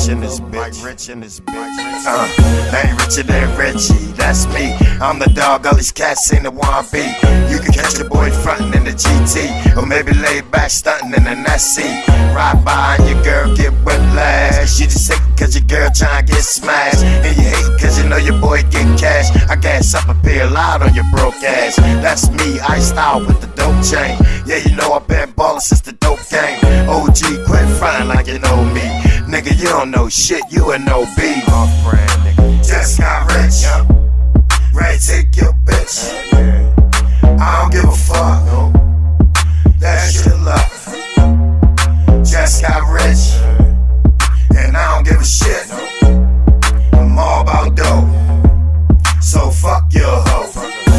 in this bitch. Ain't richer than Richie, that's me. I'm the dog, all these cats ain't the one be. You can catch your boy frontin' in the GT, or maybe lay back stuntin' in an SC. Ride by and your girl get whiplash. You just hate cause your girl tryna get smashed, and you hate cause you know your boy get cash. I gas up a pill loud on your broke ass. That's me, iced out with the dope chain. Yeah, you know I've been ballin' since the dope game. OG, quit frontin' like you know me. Nigga, you don't know shit, you an OB. Off-brand, nigga. Just got rich. Ready to take your bitch. I don't give a fuck. That's your luck. Just got rich. And I don't give a shit. I'm all about dough. So fuck your hoe.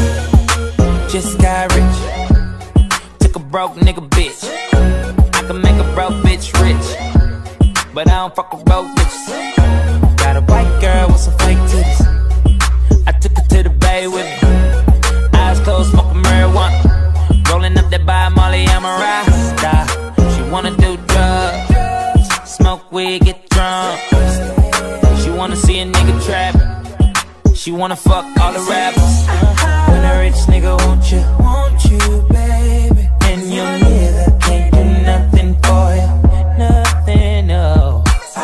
Just got rich. Took a broke nigga bitch. I can make a broke bitch rich, but I don't fuck with broke bitches. Got a white girl with some fake titties. I took her to the bay with me. Eyes closed, smoking marijuana. Rolling up that by Molly, I'm a rasta. She wanna do drugs, smoke weed, get drunk. She wanna see a nigga trap. She wanna fuck all the rappers. When a rich nigga want you, baby. And your nigga can't do nothing for you, nothing, no.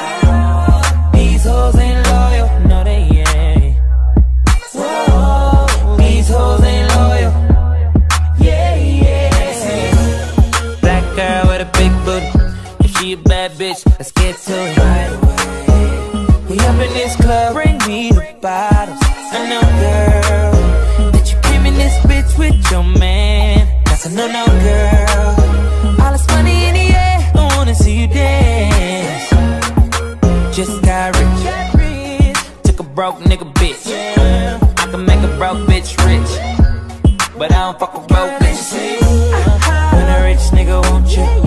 These hoes ain't loyal, no they ain't. Whoa, these hoes ain't loyal, yeah, yeah. Black girl with a big booty. If she a bad bitch, let's get to it right away. We up in this club, bring me the bottles. I know, girl, that you came in this bitch with your man. That's a no-no, girl. All this money in the air, I wanna see you dance. Just got rich. Took a broke nigga bitch. I can make a broke bitch rich, but I don't fuck with broke bitches. When a rich nigga want you,